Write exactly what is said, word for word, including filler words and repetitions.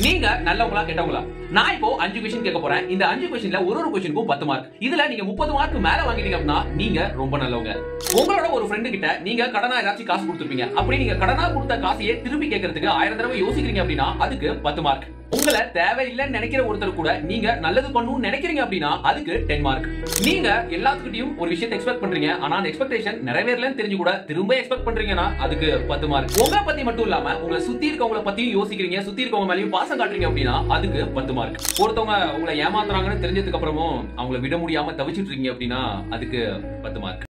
நீங்க நல்லவங்களா கெட்டவங்களா? நான் இப்போ அஞ்சு கொஸ்டின் கேட்க போறேன். இந்த அஞ்சு கொஸ்டின்ல ஒரு ஒரு கொஸ்டினுக்கும் பத்து மார்க். இதுல நீங்க முப்பது மார்க் மேல வாங்கிட்டீங்க அப்படின்னா நீங்க ரொம்ப நல்லவங்க. உங்களோட ஒரு ஃப்ரெண்ட் கிட்ட நீங்க கடனா ஏதாச்சும் காசு கொடுத்துருப்பீங்க. அப்படி நீங்க கடனா கொடுத்த காசையே திருப்பி கேட்கறதுக்கு ஆயிரம் தடவை யோசிக்கிறீங்க அப்படின்னா அதுக்கு பத்து மார்க். உங்களை தேவையில்லைன்னு நினைக்கிற ஒருத்தர் கூட நீங்க நல்லது பண்ணணும்னு நினைக்கிறீங்க அப்படின்னா அதுக்கு பத்து மார்க். நீங்க எல்லாத்துக்கிட்டையும் ஒரு விஷயத்தை எக்ஸ்பெக்ட் பண்றீங்க, ஆனா அந்த எக்ஸ்பெக்டேஷன் நிறைவேறலன்னு தெரிஞ்சு கூட திரும்ப எக்ஸ்பெக்ட் பண்றீங்கன்னா அதுக்கு பத்து மார்க். உங்களை பத்தி மட்டும் இல்லாம உங்களை சுத்தி இருக்கவங்கள பத்தியும் யோசிக்கிறீங்க, சுத்தி இருக்கவங்க மேலயும் பாசம் காட்டுறீங்க அப்படின்னா அதுக்கு பத்து மார்க். ஒருத்தவங்க உங்களை ஏமாத்துறாங்கன்னு தெரிஞ்சதுக்கு அப்புறமும் அவங்கள விட முடியாம தவிச்சிட்டு இருக்கீங்க அப்படின்னா அதுக்கு பத்து மார்க்.